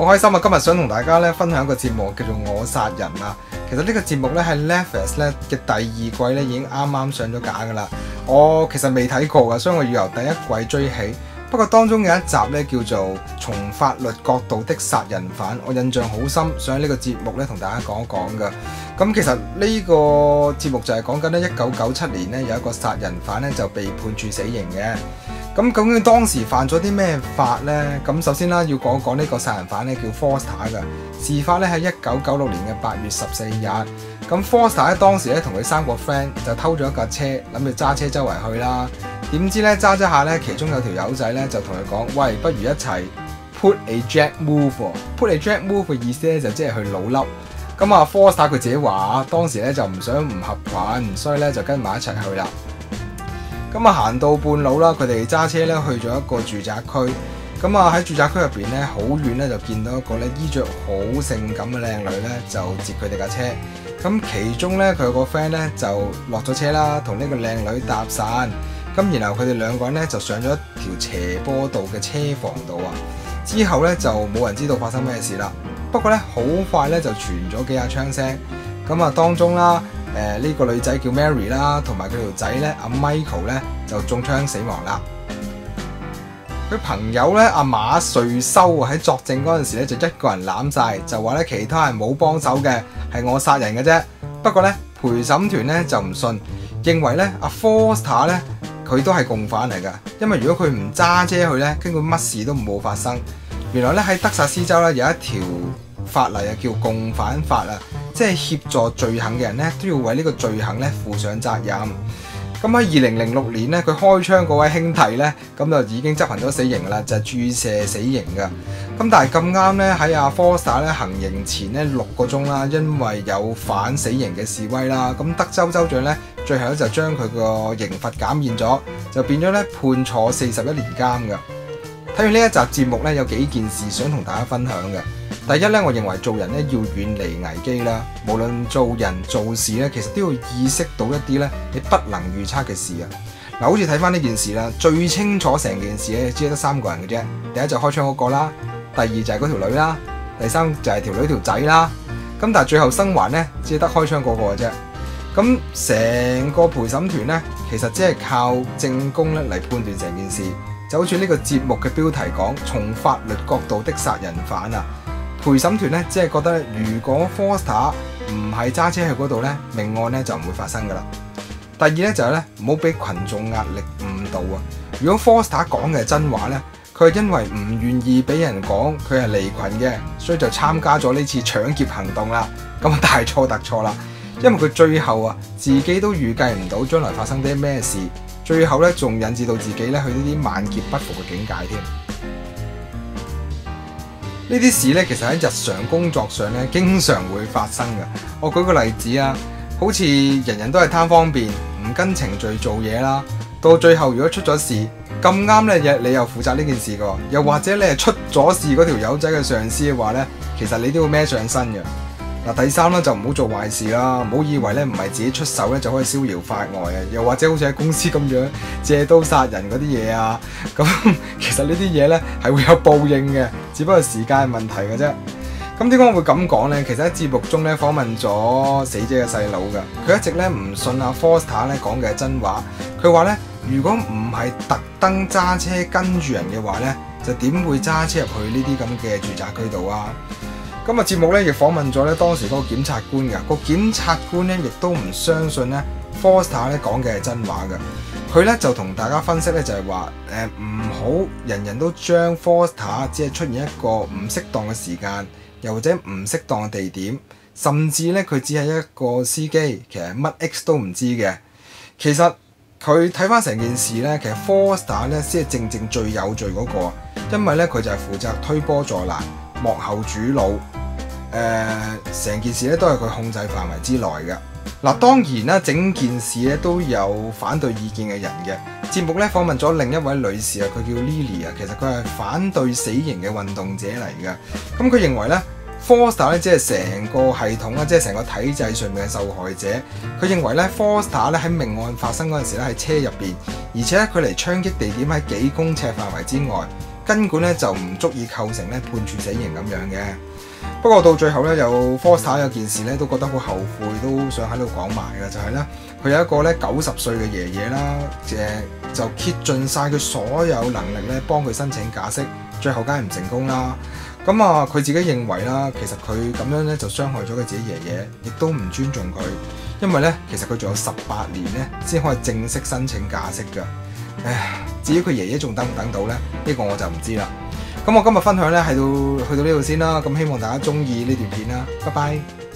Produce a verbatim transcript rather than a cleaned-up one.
開心啊！今日想同大家咧分享一個節目叫做《我殺人》啊。其實呢個節目咧喺 Netflix 咧嘅第二季咧已經啱啱上咗架㗎啦。我其實未睇過㗎，所以我要由第一季追起。不過當中有一集咧叫做《從法律角度的殺人犯》，我印象好深，想喺呢個節目咧同大家講一講㗎。咁其實呢個節目就係講緊咧一九九七年咧有一個殺人犯咧就被判處死刑嘅。咁究竟當時犯咗啲咩法呢？咁首先啦，要講講呢個殺人犯咧叫 Foster 嘅。事發咧喺一九九六年嘅八月十四日。咁 Foster 咧當時咧同佢三個 friend 就偷咗一架車，諗住揸車周圍去啦。點知咧揸揸下咧，其中有條友仔咧就同佢講：喂，不如一齊 put a jack move。put a jack move 嘅意思咧就即係去老笠。咁啊 Foster 佢自己話當時咧就唔想唔合群，所以咧就跟埋一齊去啦。咁啊行到半路啦，佢哋揸車咧去咗一個住宅區。咁啊喺住宅區入邊咧，好遠咧就見到一個咧衣着好性感嘅靚女咧，就截佢哋架車。咁其中咧佢有個 friend 咧就落咗車啦，同呢個靚女搭訕。咁然後佢哋兩個人咧就上咗一條斜坡道嘅車房度啊。之後咧就冇人知道發生咩事啦。不過咧好快咧就傳咗幾下槍聲。咁啊當中啦。誒、呃、呢、這個女仔叫 Mary 啦，同埋佢條仔咧阿 Michael 咧就中槍死亡啦。佢朋友咧阿馬瑞修喺作證嗰陣時咧就一個人攬晒，就話咧其他人冇幫手嘅，係我殺人嘅啫。不過咧陪審團咧就唔信，認為咧阿 Foster 咧佢都係共犯嚟㗎，因為如果佢唔揸車去咧，根本乜事都冇發生。原來咧喺德薩斯州咧有一條法例啊，叫共犯法啊。即係協助罪行嘅人咧，都要為呢個罪行咧負上責任。咁喺二零零六年咧，佢開槍嗰位兄弟咧，咁就已經執行咗死刑啦，就係、是、注射死刑㗎。咁但係咁啱咧，喺阿 Foster 咧行刑前咧六個鐘啦，因為有反死刑嘅示威啦，咁德州州長咧最後咧就將佢個刑罰減免咗，就變咗咧判坐四十一年監㗎。睇完呢一集節目咧，有幾件事想同大家分享嘅。第一咧，我認為做人咧要遠離危機啦。無論做人做事咧，其實都要意識到一啲咧你不能預測嘅事啊。嗱，好似睇翻呢件事啦，最清楚成件事咧，只係得三個人嘅啫。第一就開槍嗰個啦，第二就係嗰條女啦，第三就係條女條仔啦。咁但係最後生還咧，只係得開槍嗰個嘅啫。咁成個陪審團咧，其實只係靠證供咧嚟判斷成件事，就好似呢個節目嘅標題講，從法律角度的殺人犯啊。陪審團咧，只係覺得如果 Foster 唔係揸車去嗰度咧，命案咧就唔會發生噶啦。第二咧就係咧，唔好俾群眾壓力誤導啊！如果 Foster 講嘅係真話咧，佢係因為唔願意俾人講佢係離群嘅，所以就參加咗呢次搶劫行動啦。咁啊大錯特錯啦！因為佢最後啊自己都預計唔到將來發生啲咩事，最後咧仲引致到自己咧去呢啲萬劫不復嘅境界添。呢啲事咧，其實喺日常工作上咧，經常會發生嘅。我舉個例子啊，好似人人都係貪方便，唔跟程序做嘢啦。到最後如果出咗事，咁啱咧，你又負責呢件事㗎，又或者你係出咗事嗰條友仔嘅上司嘅話咧，其實你都要孭上身嘅。嗱，第三咧就唔好做壞事啦，唔好以為咧唔係自己出手咧就可以逍遙法外啊，又或者好似喺公司咁樣借刀殺人嗰啲嘢啊，咁其實呢啲嘢咧係會有報應嘅，只不過時間問題嘅啫。咁點解我會咁講咧？其實喺節目中咧訪問咗死者嘅細佬㗎，佢一直咧唔信阿 Foster 咧講嘅係真話，佢話咧如果唔係特登揸車跟住人嘅話咧，就點會揸車入去呢啲咁嘅住宅區度啊？今日節目咧亦訪問咗咧當時嗰個檢察官㗎，個檢察官咧亦都唔相信咧 Foster 咧講嘅係真話㗎。佢咧就同大家分析咧就係話誒唔好人人都將 Foster 只係出現一個唔適當嘅時間，又或者唔適當嘅地點，甚至咧佢只係一個司機，其實乜 X 都唔知嘅。其實佢睇翻成件事咧，其實 Foster 咧先係正正最有罪嗰個，因為咧佢就係負責推波助瀾、幕後主腦。誒、呃，成件事咧都係佢控制範圍之內嘅。嗱，當然啦，整件事咧都有反對意見嘅人嘅。節目咧訪問咗另一位女士啊，佢叫 Lily 啊，其實佢係反對死刑嘅運動者嚟嘅。咁佢認為咧 Foster 咧即係成個系統啦，即係成個體制上面嘅受害者。佢認為咧 Foster 咧喺命案發生嗰陣時咧喺車入邊，而且咧佢離槍擊地點喺幾公尺範圍之外。 根管咧就唔足以構成咧判處死刑咁樣嘅。不過到最後咧，有 Foster 有件事咧都覺得好後悔，都想喺度講埋嘅，就係咧佢有一個咧九十歲嘅爺爺啦，誒就竭盡晒佢所有能力咧幫佢申請假釋，最後梗係唔成功啦。咁啊，佢自己認為啦，其實佢咁樣咧就傷害咗佢自己爺爺，亦都唔尊重佢，因為咧其實佢仲有十八年咧先可以正式申請假釋㗎。唉，至於佢爺爺仲等唔等到咧，呢、呢個我就唔知啦。咁我今日分享咧係到去到呢度先啦，咁希望大家中意呢段片啦，拜拜。